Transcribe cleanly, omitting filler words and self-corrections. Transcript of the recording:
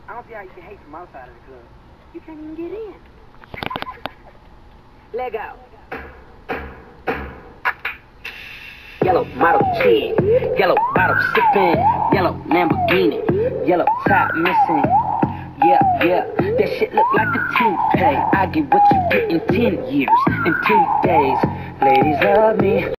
I don't see how you can hate from outside of the club. You can't even get in. Let go. Yellow model kid, yellow bottle sipping, yellow Lamborghini, yellow top missing. Yeah, that shit look like a toupee. I get what you get in 10 years, in 2 days. Ladies love me.